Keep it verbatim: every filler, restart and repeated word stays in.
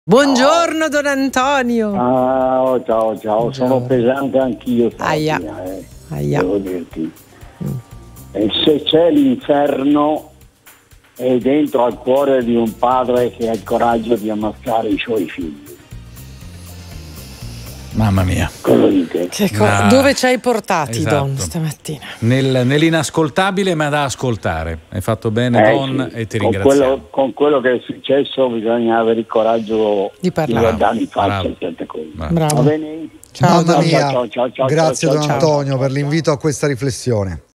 Buongiorno Don Antonio. Ciao, ciao, ciao. Buongiorno. Sono pesante anch'io. Aia. Eh, Aia. Devo dirti. Mm. E se c'è l'inferno è dentro al cuore di un padre che ha il coraggio di ammazzare i suoi figli. Mamma mia. Cosa dite? Che co- Ah, dove ci hai portati, esatto. Don, stamattina? Nel, nell'inascoltabile ma da ascoltare. Hai fatto bene, Eh, Don, sì. e ti con ringraziamo. quello, con quello che è successo bisogna avere il coraggio Di parlare. guardare in faccia Bravo. certe cose. Bravo. Bravo. Va bene? Ciao, Mamma Don. mia, Ciao, ciao, ciao, grazie ciao, Don ciao, Antonio ciao, per ciao. l'invito a questa riflessione.